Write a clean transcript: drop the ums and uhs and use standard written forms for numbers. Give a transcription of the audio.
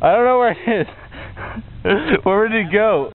I don't know where it is. Where did it go?